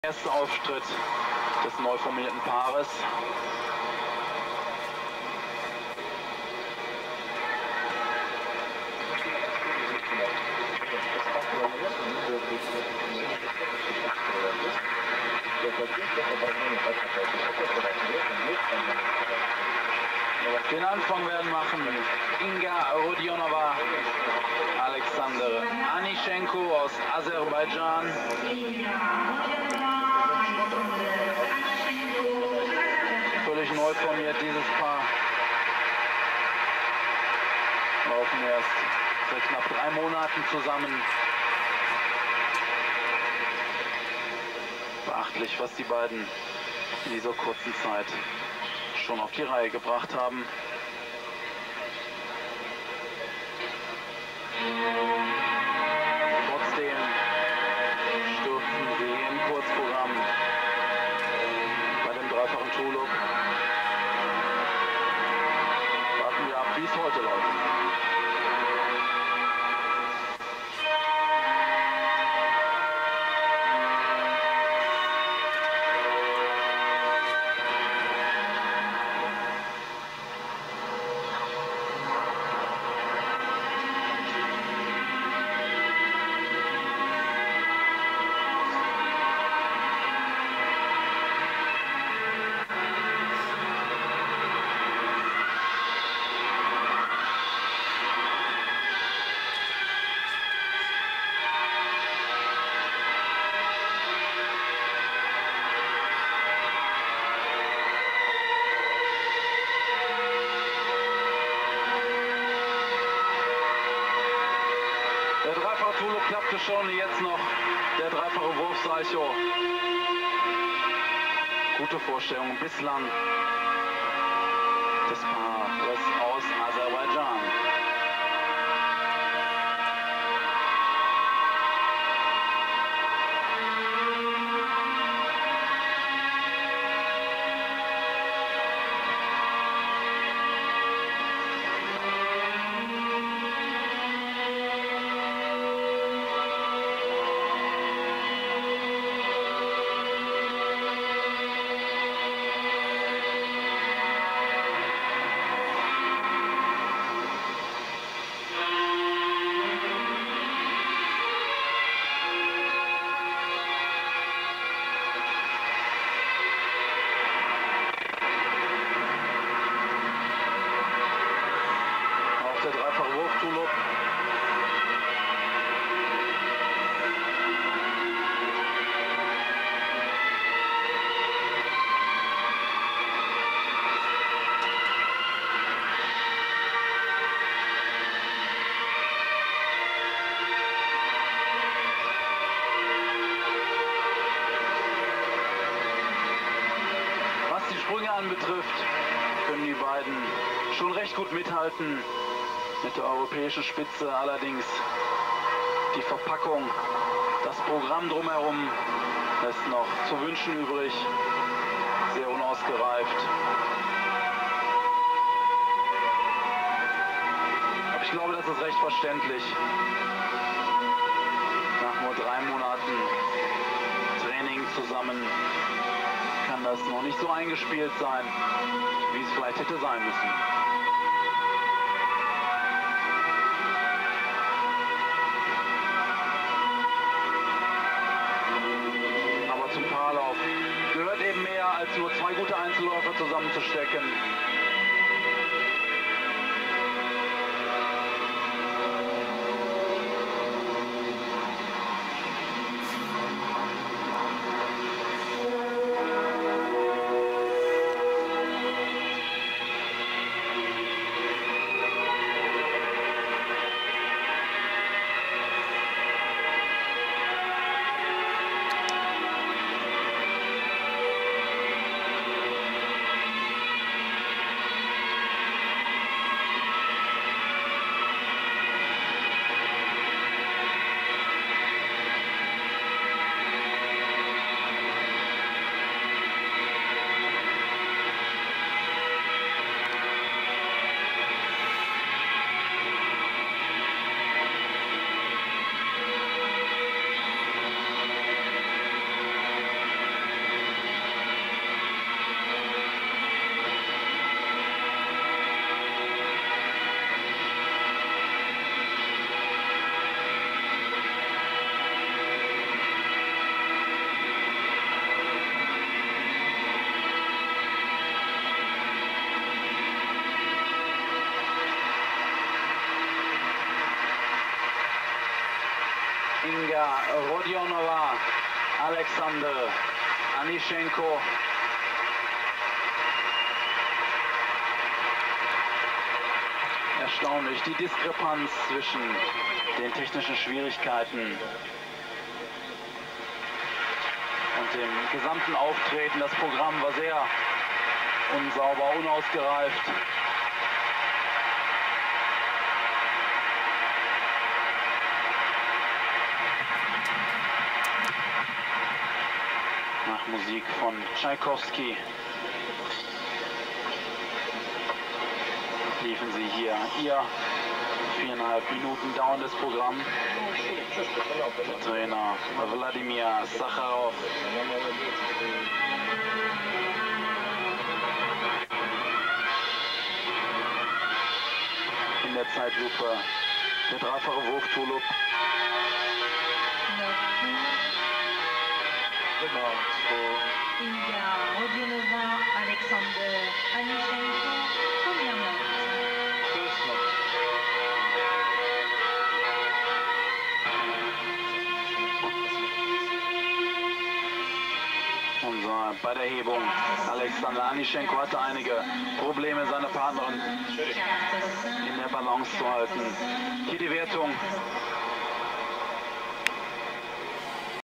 Erster Auftritt des neu formierten Paares. Den Anfang werden machen Inga Rodionova, Alexander Anichenko aus Aserbaidschan. Völlig neu formiert dieses Paar. Laufen erst seit knapp 3 Monaten zusammen. Beachtlich, was die beiden in dieser kurzen Zeit schon auf die Reihe gebracht haben. Trotzdem stürzen sie im Kurzprogramm bei dem dreifachen Tuluk. Warten wir ab, wie es heute läuft. Der dreifache Tuluk klappte schon, jetzt noch der dreifache Wurfsalcho. Gute Vorstellung bislang des Paares aus Aserbaidschan. Der dreifache Wurf-Tuluk. Was die Sprünge anbetrifft, können die beiden schon recht gut mithalten mit der europäischen Spitze. Allerdings die Verpackung, das Programm drumherum lässt noch zu wünschen übrig. Sehr unausgereift. Aber ich glaube, das ist recht verständlich. Nach nur 3 Monaten Training zusammen kann das noch nicht so eingespielt sein, wie es vielleicht hätte sein müssen. Zum Paarlauf gehört eben mehr als nur 2 gute Einzelläufer zusammenzustecken. der Rodionova, Alexander Anischenko. Erstaunlich, die Diskrepanz zwischen den technischen Schwierigkeiten und dem gesamten Auftreten. Das Programm war sehr unsauber, unausgereift. Nach Musik von Tschaikowski liefen sie hier ihr 4,5 Minuten dauerndes Programm. Der Trainer Wladimir Sacharow. In der Zeitlupe der dreifache Wurftulup. India Rodionova, Alexander Anischenko, première note. Bei der Hebung, Alexander Anischenko hatte einige Probleme, seine Partnerin in der Balance zu halten. Hier die Wertung.